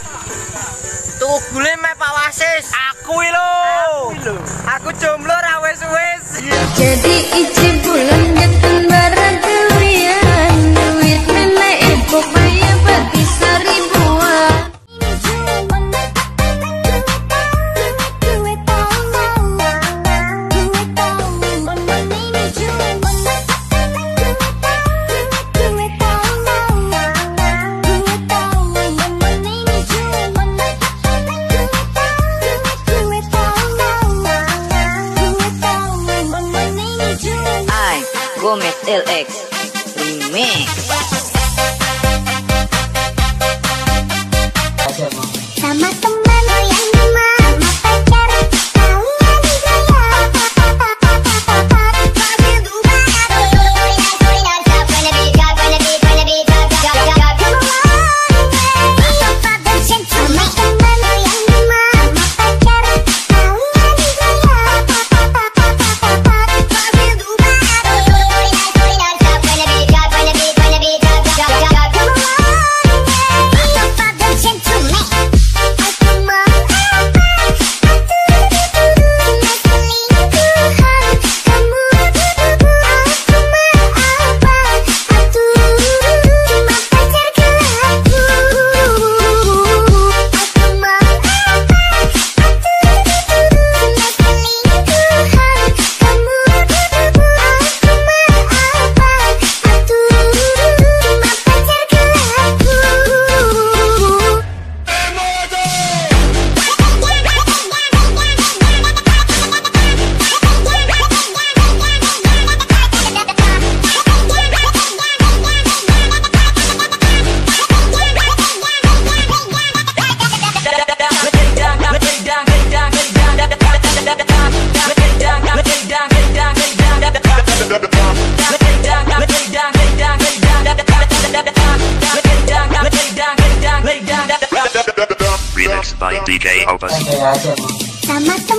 Tuku gule me Pak Wasis. Aku lho. Aku jomblo ra wis-wis. Jadi iji bulan jatuh barang kewian. Duit nenek ibu bayar bagi seribuan. Gomez LX Remix. Sama teman yang demam pacar kalian Remixed by DJ Opus. sama teman